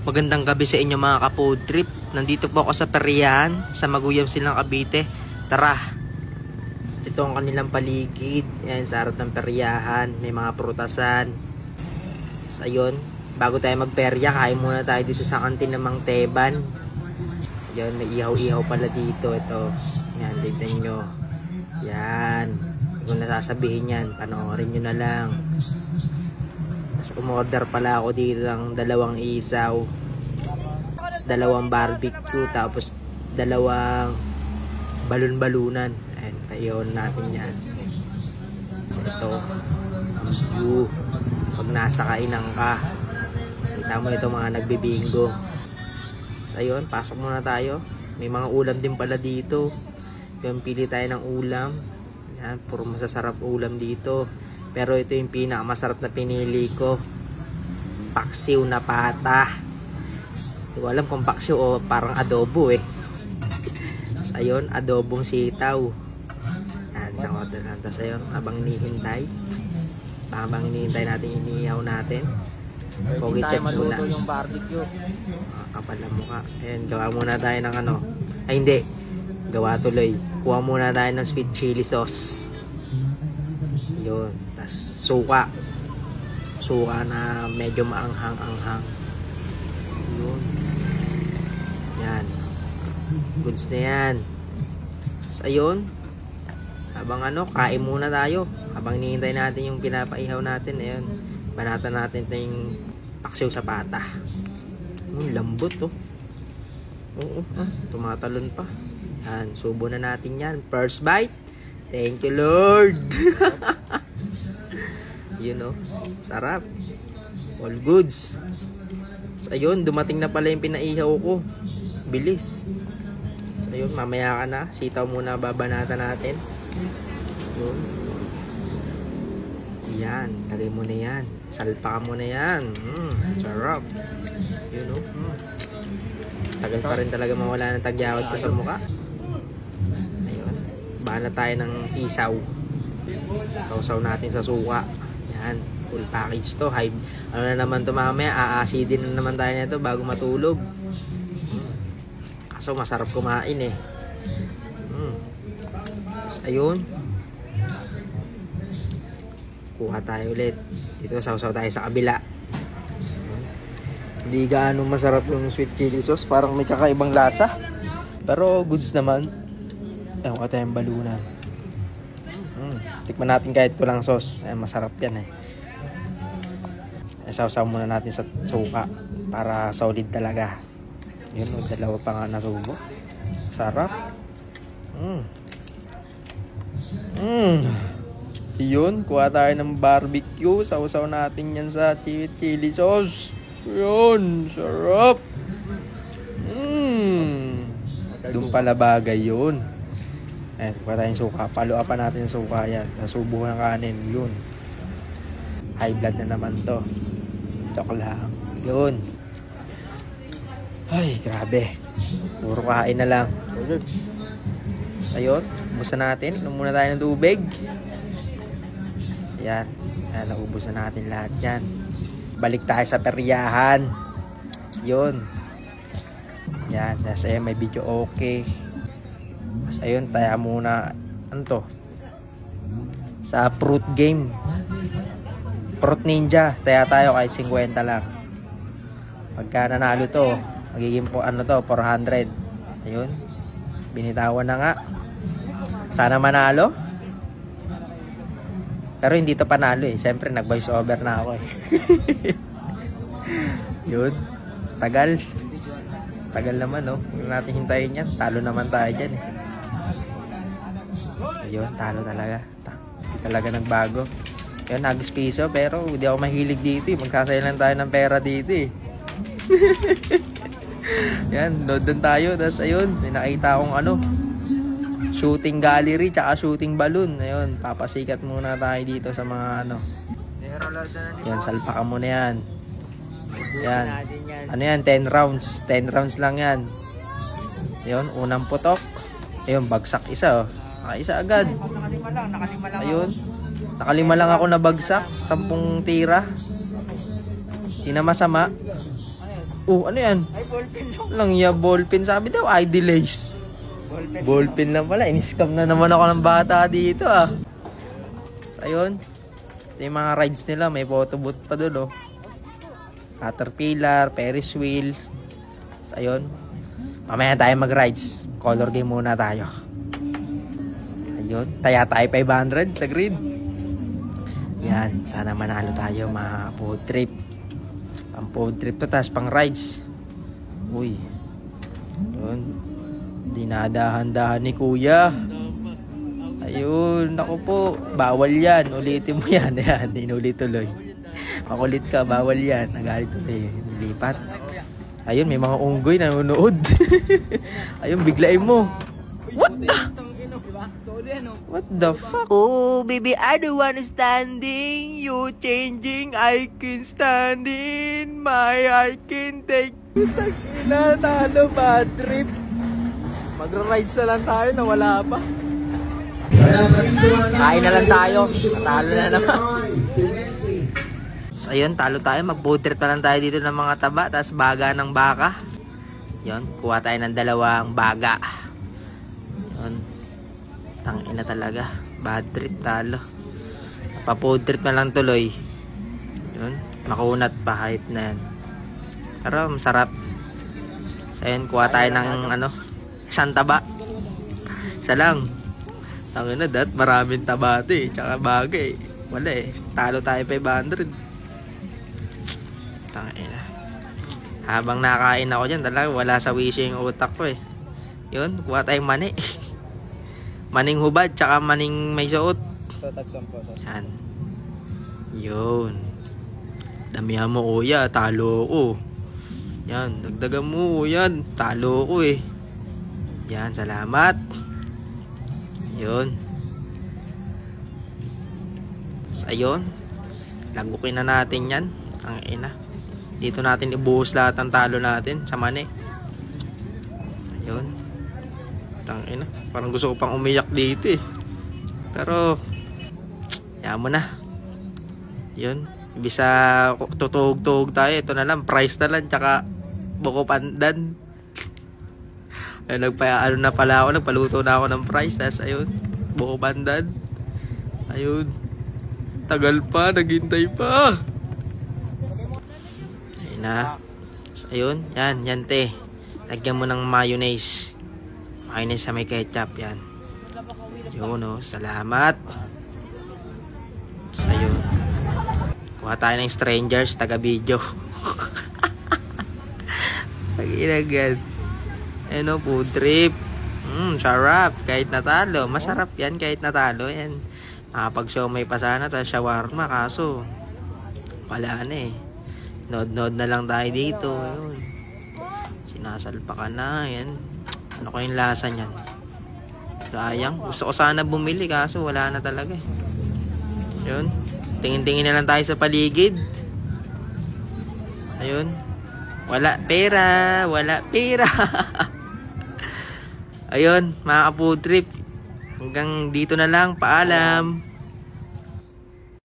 Magandang gabi sa inyo mga ka-food trip. Nandito po ako sa Perihan, sa Maguyam Silang, Cavite. Tara! Ito ang kanilang paligid. Ayan, sa harap ng peryahan. May mga prutasan. So, ayun. Bago tayo magperya, kain muna tayo dito sa kantin ng Mang Teban. Ayan, may ihaw-ihaw pala dito. Ito. Ayan, tignan nyo. Ayan. Kung nasasabihin yan, panoorin nyo na lang. Mas umorder pala ako dito ng 2 isaw, tapos 2 barbecue, tapos 2 balon-balunan. Ayan, payon natin yan. So ito, ang view pag nasa kainan ka. Kita mo ito mga nagbibingo. So ayun, pasok muna tayo. May mga ulam din pala dito. Yung pili tayo ng ulam. Ayan, puro masasarap ulam dito. Pero ito yung pinakamasarap na pinili ko. Paksiw na pata. Hindi ko alam kung paksiw o parang adobo eh. Tapos ayun, adobong sitaw. Yan, isang order lang. Tapos ayun, habang hinihintay natin, inihaw natin. Pogi check muna. Yung barbecue. Kapal na mukha. Ayan, gawa muna tayo ng ano. Ay hindi, gawa tuloy. Kuha muna tayo ng sweet chili sauce. Yun. Suka na medyo maanghang-anghang. Yun. Yan. Goods na yan. So ayun, habang kain muna tayo. Habang hinihintay natin yung pinapaihaw natin. Ayun, banatan natin ito yung paksiw sa pata. Lambot oh. Oo, tumatalon pa. Yan, subo na natin yan. First bite. Thank you Lord. You know, sarap. All goods. So ayun, dumating na pala yung pinaihaw ko. Bilis. So ayun, mamaya ka na. Sitaw muna babanatan natin. Yun. Yan, lagay mo na yan. Salpa mo na yan. Sarap. You know. Tagal pa rin talaga mawala ng tagyawad ko sa mukha. Ayun. Bahala tayo ng isaw. Sausaw natin sa suka. Yan, full package to. Ano na naman to mamaya, aasidin na naman tayo nito bago matulog. Kaso masarap kumain eh. Tapos ayun, kuha tayo ulit. Dito sausaw tayo sa kabila. Hindi gaano masarap yung sweet chili sauce, parang may kakaibang lasa. Pero goods naman. Ewan ko tayong balunan. Tikman natin kahit kulang sauce. Ayan, masarap yan eh. Sausaw muna natin sa suka para solid talaga. Yun, 2 pa nga nasubo. Sarap. Yun, kuha tayo ng barbecue. Sausaw natin yan sa chili sauce. Yun, sarap. Doon pala bagay yun. Ayan, kuha tayong suka. Paluapan natin yung suka yan. Nasubo ng kanin. Yun. High blood na naman to. Joke lang. Yun. Ay, grabe. Puro kain na lang. Ayun. Ubusan natin. Inom muna tayo ng tubig. Ayan. Ayan, naubusan natin lahat yan. Balik tayo sa peryahan. Yun. Yan. Nasa may video okay. Tapos ayun, tayo muna ano to, sa fruit game, Fruit Ninja. Tayo kahit 50 lang. Pagka nanalo to, magiging po ano to, 400. Ayun, binitawan na nga. Sana manalo, pero hindi to panalo eh. Siyempre nag voice over na ako eh. Yun, tagal naman no. Huwag natin hintayin yan, talo naman tayo dyan eh. Ayun, talo talaga. Hindi talaga nagbago. Ayun, nagis piso, pero hindi ako mahilig dito eh. Magsasaya lang tayo ng pera dito eh. Yan, load doon tayo. Tapos ayun, may nakita akong shooting gallery tsaka shooting balloon. Ayun, papasikat muna tayo dito sa mga yan, salpakan mo na yan. Yan, ano yan, 10 rounds. 10 rounds lang yan. Ayun, unang putok. Ayun, bagsak isa oh. Isa agad. Nakalima lang. Ayun. Nakalima lang ako na bagsak. 10 tira. Hindi na masama. Oh, ano yan? Ay, ballpen lang. Lang ya, ballpen. Sabi daw, ID lace. Ballpen lang pala. In-scam na naman ako ng bata dito ah. So, ayun. Ito yung mga rides nila. May photo booth pa doon oh. Caterpillar, Ferris wheel. So, ayun. Mamaya tayo mag-rides. Color game muna tayo. Ayun. Taya tayo 500 sa grid. Yan. Sana manalo tayo mga food trip. Pang food trip to, tas pang rides. Uy. Yun. Dinadahan-dahan ni kuya. Ayun. Naku po. Bawal yan. Ulitin mo yan. Yan. Inulit tuloy. Makulit ka. Bawal yan. Nagalit tuloy. Nilipat. Ayun. May mga unggoy na nanonood. Ayun. Biglain mo. What the? What the fuck? Oh, baby, I don't wanna standing. You changing, I can standing. My heart can take. Tag-ina, talo, bad trip. Magra-rides na lang tayo na wala pa. Kain na lang tayo. Natalo na naman. So, ayun, talo tayo. Mag-boat trip na lang tayo dito ng mga taba. Tapos baga ng baka. Yun, kuha tayo ng 2 baga. Yun. Tangina talaga. Bad trip, talo. Pa-food trip na lang tuloy. Yun. Makunat pa. Hype na yan. Pero masarap. So yun, kuha tayo ng isang taba. Isa lang. Tangina, dat maraming taba ito eh. Tsaka bagay. Wala eh. Talo tayo 500. Tangina. Habang nakain ako dyan, talaga wala sa wisyo yung utak ko eh. Yun, kuha tayong mani. Maning hubad, tsaka maning may suot. Yan. Yun. Damihan mo kuya, talo ko. Yan, dagdagan mo yan, talo ko eh. Yan, salamat. Yun. So, ayun. Lagukin na natin yan. Ang ina. Dito natin ibuhos lahat ng talo natin sa mani. Ayun. Tangina, parang gusto ko pang umiyak dito eh. Pero yaman mo na. Yun, ibisa tutugtog tayo. Ito na lang, price na lang, tsaka buko pandan. Ay, na pala ako, nagpaluto na ako ng price. Tapos ayun, buko pandan. Ayun, tagal pa, naghintay pa. Ayun na. So, ayun, yan te. Lagyan mo ng mayonnaise. Mayonnaise sa may ketchup, yan. Yun o, salamat. So yun, kuha tayo ng strangers, taga video. Pag-ilagad. Ano, food trip. Sarap, kahit natalo. Masarap yan kahit natalo yan. Nakapag-siomay pa sana, tapos shawarma, kaso wala na eh. Nod-nod na lang tayo dito. Ayun. Sinasalpa ka na, yan. Ano ko yung lasa niyan? Sayang. Gusto ko sana bumili kaso wala na talaga eh. Yun. Tingin-tingin na lang tayo sa paligid. Ayun. Wala pera. Wala pera. Ayun. Mga ka-food trip. Hanggang dito na lang. Paalam.